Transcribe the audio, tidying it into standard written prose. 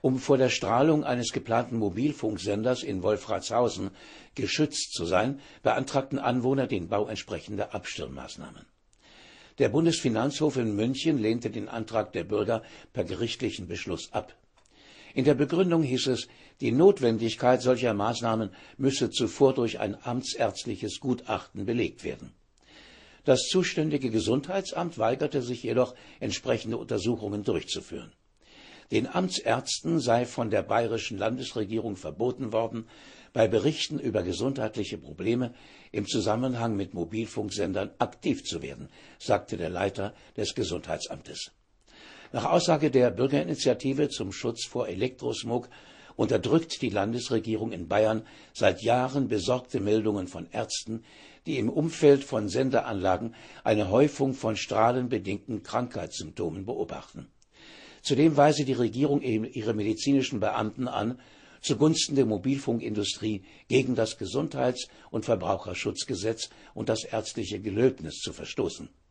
Um vor der Strahlung eines geplanten Mobilfunksenders in Wolfratshausen geschützt zu sein, beantragten Anwohner den Bau entsprechender Abschirmmaßnahmen. Der Bundesfinanzhof in München lehnte den Antrag der Bürger per gerichtlichen Beschluss ab. In der Begründung hieß es, die Notwendigkeit solcher Maßnahmen müsse zuvor durch ein amtsärztliches Gutachten belegt werden. Das zuständige Gesundheitsamt weigerte sich jedoch, entsprechende Untersuchungen durchzuführen. Den Amtsärzten sei von der bayerischen Landesregierung verboten worden, bei Berichten über gesundheitliche Probleme im Zusammenhang mit Mobilfunksendern aktiv zu werden, sagte der Leiter des Gesundheitsamtes. Nach Aussage der Bürgerinitiative zum Schutz vor Elektrosmog unterdrückt die Landesregierung in Bayern seit Jahren besorgte Meldungen von Ärzten, die im Umfeld von Sendeanlagen eine Häufung von strahlenbedingten Krankheitssymptomen beobachten. Zudem weise die Regierung ihre medizinischen Beamten an, zugunsten der Mobilfunkindustrie gegen das Gesundheits- und Verbraucherschutzgesetz und das ärztliche Gelöbnis zu verstoßen.